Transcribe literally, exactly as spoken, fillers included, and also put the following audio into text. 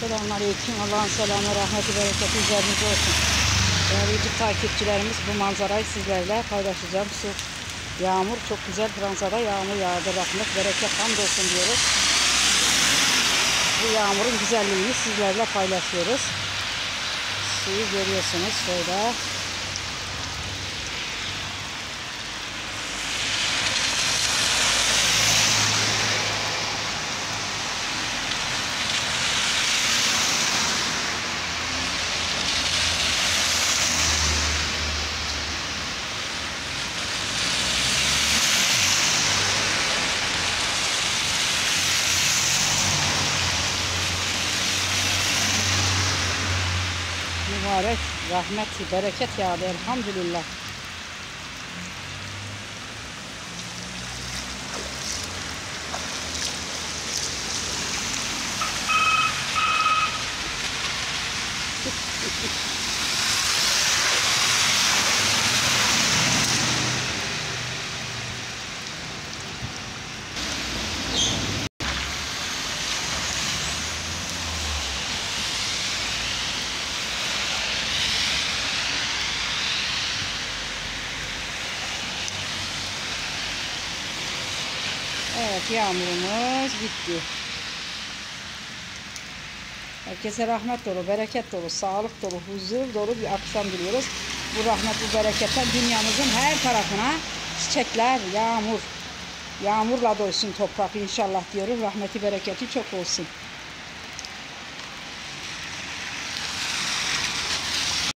Selamünaleyküm. Allah'ın selamı, rahmeti, bereketi üzerinize olsun. Değerli YouTube takipçilerimiz, bu manzarayı sizlerle paylaşacağım. Su, yağmur, çok güzel Fransa'da yağmur yağdı. Rahmet, bereket, hamdolsun diyoruz. Bu yağmurun güzelliğini sizlerle paylaşıyoruz. Suyu görüyorsunuz şöyle. Mübarek, rahmet, bereket yağdı elhamdülillah. Evet, yağmurumuz bitti. Herkese rahmet dolu, bereket dolu, sağlık dolu, huzur dolu bir akşam diliyoruz. Bu rahmet, bu bereketten dünyamızın her tarafına çiçekler, yağmur, yağmurla dolsun toprak inşallah diyoruz. Rahmeti, bereketi çok olsun.